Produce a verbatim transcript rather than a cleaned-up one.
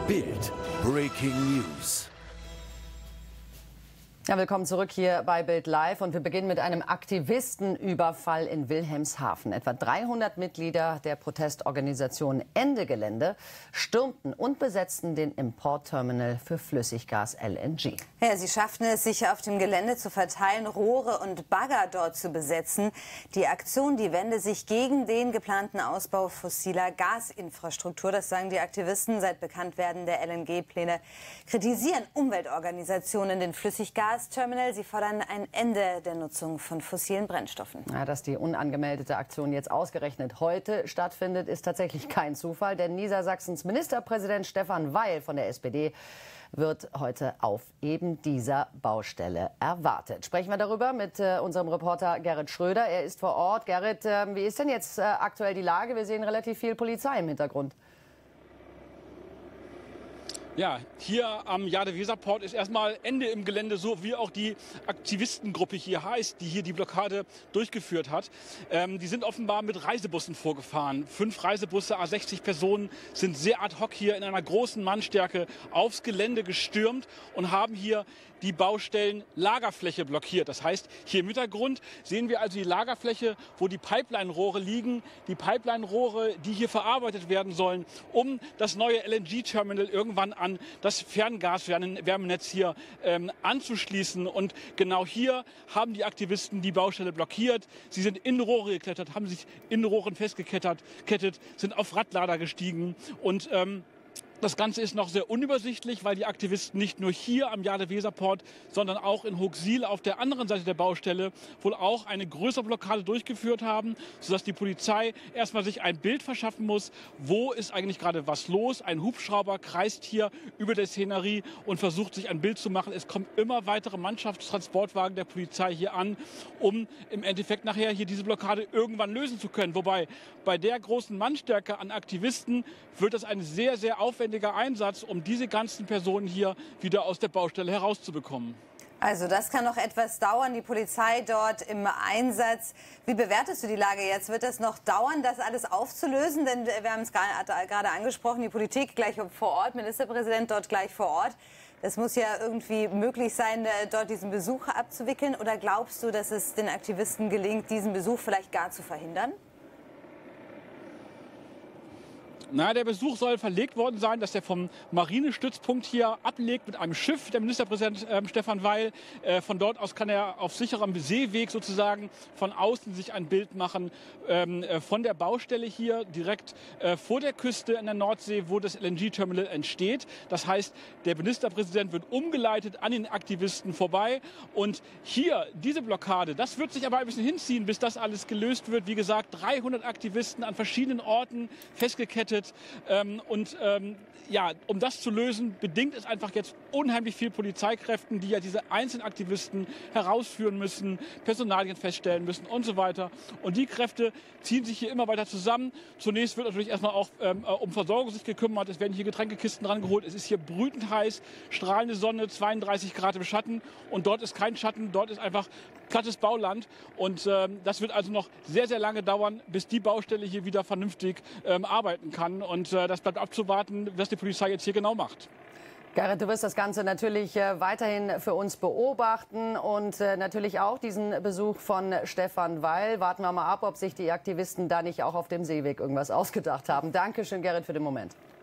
Bild Breaking News. Ja, willkommen zurück hier bei Bild Live und wir beginnen mit einem Aktivistenüberfall in Wilhelmshaven. Etwa dreihundert Mitglieder der Protestorganisation Ende Gelände stürmten und besetzten den Importterminal für Flüssiggas L N G. Ja, sie schafften es, sich auf dem Gelände zu verteilen, Rohre und Bagger dort zu besetzen. Die Aktion, die wende sich gegen den geplanten Ausbau fossiler Gasinfrastruktur. Das sagen die Aktivisten. Seit Bekanntwerden der L N G-Pläne kritisieren Umweltorganisationen den Flüssiggas Terminal. Sie fordern ein Ende der Nutzung von fossilen Brennstoffen. Ja, dass die unangemeldete Aktion jetzt ausgerechnet heute stattfindet, ist tatsächlich kein Zufall. Denn Niedersachsens Ministerpräsident Stefan Weil von der S P D wird heute auf eben dieser Baustelle erwartet. Sprechen wir darüber mit äh, unserem Reporter Gerrit Schröder. Er ist vor Ort. Gerrit, äh, wie ist denn jetzt äh, aktuell die Lage? Wir sehen relativ viel Polizei im Hintergrund. Ja, hier am Jade-Weser-Port ist erstmal Ende im Gelände, so wie auch die Aktivistengruppe hier heißt, die hier die Blockade durchgeführt hat. Ähm, die sind offenbar mit Reisebussen vorgefahren. Fünf Reisebusse, a sechzig Personen, sind sehr ad hoc hier in einer großen Mannstärke aufs Gelände gestürmt und haben hier die Baustellen Lagerfläche blockiert. Das heißt, hier im Hintergrund sehen wir also die Lagerfläche, wo die Pipeline-Rohre liegen. Die Pipeline-Rohre, die hier verarbeitet werden sollen, um das neue L N G-Terminal irgendwann an das Ferngaswärmenetz hier ähm, anzuschließen. Und genau hier haben die Aktivisten die Baustelle blockiert. Sie sind in Rohre geklettert, haben sich in Rohren festgekettet, kettet, sind auf Radlader gestiegen und ähm, das Ganze ist noch sehr unübersichtlich, weil die Aktivisten nicht nur hier am Jade-Weser-Port, sondern auch in Hooksiel auf der anderen Seite der Baustelle wohl auch eine größere Blockade durchgeführt haben, sodass die Polizei erstmal sich ein Bild verschaffen muss, wo ist eigentlich gerade was los. Ein Hubschrauber kreist hier über der Szenerie und versucht sich ein Bild zu machen. Es kommen immer weitere Mannschaftstransportwagen der Polizei hier an, um im Endeffekt nachher hier diese Blockade irgendwann lösen zu können. Wobei bei der großen Mannstärke an Aktivisten wird das ein sehr, sehr aufwendiger Einsatz, um diese ganzen Personen hier wieder aus der Baustelle herauszubekommen. Also das kann noch etwas dauern, die Polizei dort im Einsatz. Wie bewertest du die Lage jetzt? Wird das noch dauern, das alles aufzulösen? Denn wir haben es gerade angesprochen, die Politik gleich vor Ort, Ministerpräsident dort gleich vor Ort. Es muss ja irgendwie möglich sein, dort diesen Besuch abzuwickeln. Oder glaubst du, dass es den Aktivisten gelingt, diesen Besuch vielleicht gar zu verhindern? Na, der Besuch soll verlegt worden sein, dass er vom Marinestützpunkt hier ablegt mit einem Schiff, der Ministerpräsident äh, Stefan Weil. Äh, von dort aus kann er auf sicherem Seeweg sozusagen von außen sich ein Bild machen ähm, äh, von der Baustelle hier direkt äh, vor der Küste in der Nordsee, wo das L N G-Terminal entsteht. Das heißt, der Ministerpräsident wird umgeleitet an den Aktivisten vorbei. Und hier, diese Blockade, das wird sich aber ein bisschen hinziehen, bis das alles gelöst wird. Wie gesagt, dreihundert Aktivisten an verschiedenen Orten festgekettet. Ähm, und ähm, ja, um das zu lösen, bedingt es einfach jetzt unheimlich viel Polizeikräften, die ja diese einzelnen Aktivisten herausführen müssen, Personalien feststellen müssen und so weiter. Und die Kräfte ziehen sich hier immer weiter zusammen. Zunächst wird natürlich erstmal auch ähm, um Versorgung sich gekümmert. Es werden hier Getränkekisten rangeholt. Es ist hier brütend heiß, strahlende Sonne, zweiunddreißig Grad im Schatten. Und dort ist kein Schatten, dort ist einfach plattes Bauland. Und ähm, das wird also noch sehr, sehr lange dauern, bis die Baustelle hier wieder vernünftig ähm, arbeiten kann. Und äh, das bleibt abzuwarten, was die Polizei jetzt hier genau macht. Gerrit, du wirst das Ganze natürlich äh, weiterhin für uns beobachten und äh, natürlich auch diesen Besuch von Stefan Weil. Warten wir mal ab, ob sich die Aktivisten da nicht auch auf dem Seeweg irgendwas ausgedacht haben. Dankeschön, Gerrit, für den Moment.